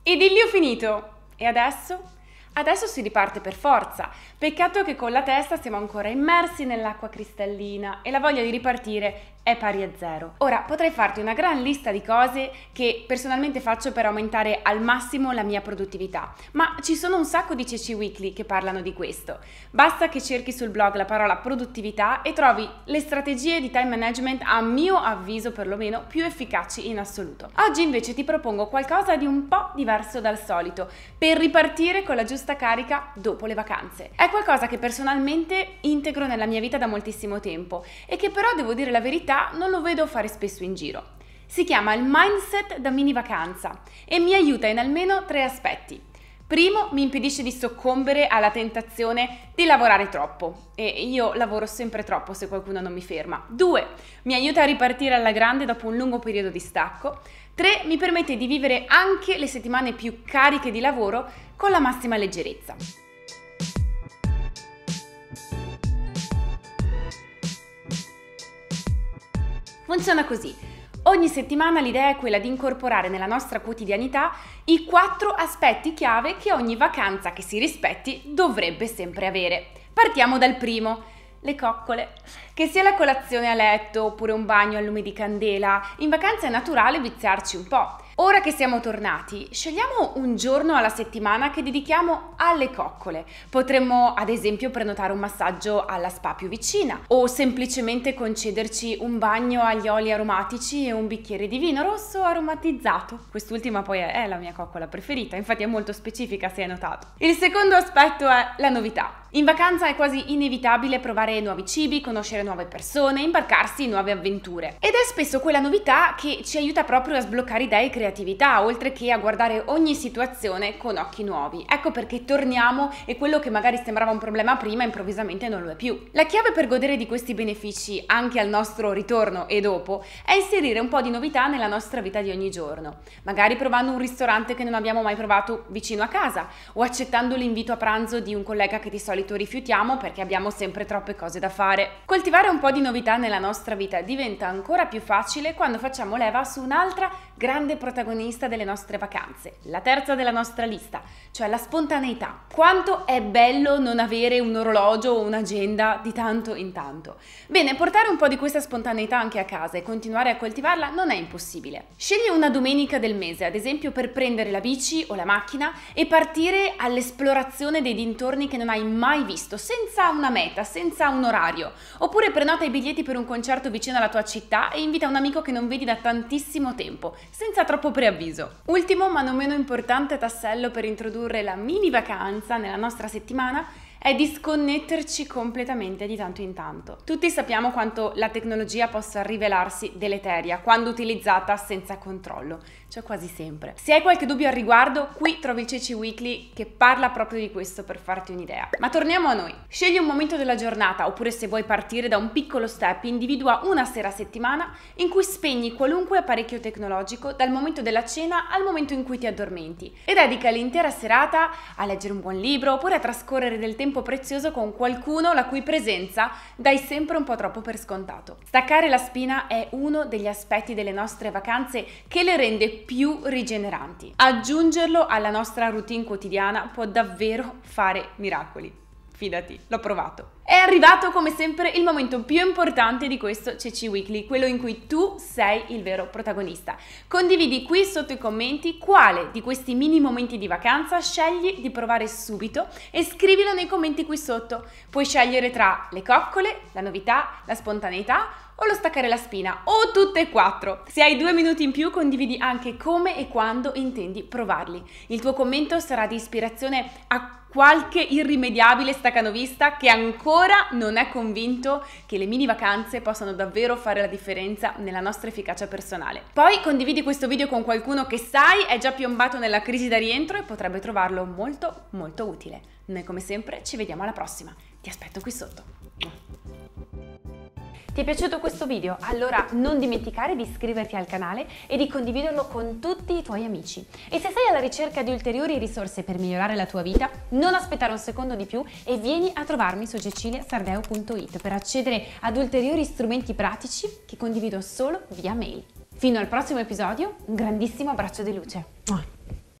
Idillio finito! E adesso? Adesso si riparte per forza. Peccato che con la testa siamo ancora immersi nell'acqua cristallina e la voglia di ripartire è pari a zero. Ora, potrei farti una gran lista di cose che personalmente faccio per aumentare al massimo la mia produttività, ma ci sono un sacco di CC Weekly che parlano di questo. Basta che cerchi sul blog la parola produttività e trovi le strategie di time management, a mio avviso perlomeno, più efficaci in assoluto. Oggi invece ti propongo qualcosa di un po' diverso dal solito, per ripartire con la giusta carica dopo le vacanze. È qualcosa che personalmente integro nella mia vita da moltissimo tempo e che però, devo dire la verità, non lo vedo fare spesso in giro. Si chiama il mindset da mini vacanza e mi aiuta in almeno 3 aspetti. Primo, mi impedisce di soccombere alla tentazione di lavorare troppo e io lavoro sempre troppo se qualcuno non mi ferma. 2, mi aiuta a ripartire alla grande dopo un lungo periodo di stacco. 3, mi permette di vivere anche le settimane più cariche di lavoro con la massima leggerezza. Funziona così. Ogni settimana l'idea è quella di incorporare nella nostra quotidianità i 4 aspetti chiave che ogni vacanza che si rispetti dovrebbe sempre avere. Partiamo dal primo, le coccole. Che sia la colazione a letto oppure un bagno al lume di candela, in vacanza è naturale viziarci un po'. Ora che siamo tornati, scegliamo un giorno alla settimana che dedichiamo alle coccole. Potremmo ad esempio prenotare un massaggio alla spa più vicina o semplicemente concederci un bagno agli oli aromatici e un bicchiere di vino rosso aromatizzato. Quest'ultima poi è la mia coccola preferita, infatti è molto specifica, se hai notato. Il secondo aspetto è la novità. In vacanza è quasi inevitabile provare nuovi cibi, conoscere nuove persone, imbarcarsi in nuove avventure. Ed è spesso quella novità che ci aiuta proprio a sbloccare idee e creatività, oltre che a guardare ogni situazione con occhi nuovi. Ecco perché torniamo e quello che magari sembrava un problema prima improvvisamente non lo è più. La chiave per godere di questi benefici anche al nostro ritorno e dopo è inserire un po' di novità nella nostra vita di ogni giorno. Magari provando un ristorante che non abbiamo mai provato vicino a casa o accettando l'invito a pranzo di un collega che di solito rifiutiamo perché abbiamo sempre troppe cose da fare. Coltivare un po' di novità nella nostra vita diventa ancora più facile quando facciamo leva su un'altra grande protagonista delle nostre vacanze, la terza della nostra lista, cioè la spontaneità. Quanto è bello non avere un orologio o un'agenda di tanto in tanto. Bene, portare un po' di questa spontaneità anche a casa e continuare a coltivarla non è impossibile. Scegli una domenica del mese, ad esempio, per prendere la bici o la macchina e partire all'esplorazione dei dintorni che non hai mai visto, senza una meta, senza un orario. Oppure prenota i biglietti per un concerto vicino alla tua città e invita un amico che non vedi da tantissimo tempo, senza troppo preavviso. Ultimo, ma non meno importante tassello per introdurre la mini vacanza nella nostra settimana è disconnetterci completamente di tanto in tanto. Tutti sappiamo quanto la tecnologia possa rivelarsi deleteria quando utilizzata senza controllo, cioè quasi sempre. Se hai qualche dubbio al riguardo, qui trovi il CC Weekly che parla proprio di questo per farti un'idea. Ma torniamo a noi. Scegli un momento della giornata, oppure se vuoi partire da un piccolo step, individua una sera a settimana in cui spegni qualunque apparecchio tecnologico dal momento della cena al momento in cui ti addormenti e dedica l'intera serata a leggere un buon libro oppure a trascorrere del tempo prezioso con qualcuno la cui presenza dai sempre un po' troppo per scontato. Staccare la spina è uno degli aspetti delle nostre vacanze che le rende più rigeneranti. Aggiungerlo alla nostra routine quotidiana può davvero fare miracoli. Fidati, l'ho provato. È arrivato come sempre il momento più importante di questo CC Weekly, quello in cui tu sei il vero protagonista. Condividi qui sotto i commenti quale di questi mini momenti di vacanza scegli di provare subito e scrivilo nei commenti qui sotto. Puoi scegliere tra le coccole, la novità, la spontaneità o lo staccare la spina, o tutte e 4. Se hai 2 minuti in più, condividi anche come e quando intendi provarli. Il tuo commento sarà di ispirazione a qualche irrimediabile staccanovista che ancora non è convinto che le mini vacanze possano davvero fare la differenza nella nostra efficacia personale. Poi condividi questo video con qualcuno che sai è già piombato nella crisi da rientro e potrebbe trovarlo molto molto utile. Noi come sempre ci vediamo alla prossima. Ti aspetto qui sotto. Ti è piaciuto questo video? Allora non dimenticare di iscriverti al canale e di condividerlo con tutti i tuoi amici. E se sei alla ricerca di ulteriori risorse per migliorare la tua vita, non aspettare un secondo di più e vieni a trovarmi su ceciliasardeo.it per accedere ad ulteriori strumenti pratici che condivido solo via mail. Fino al prossimo episodio, un grandissimo abbraccio di luce.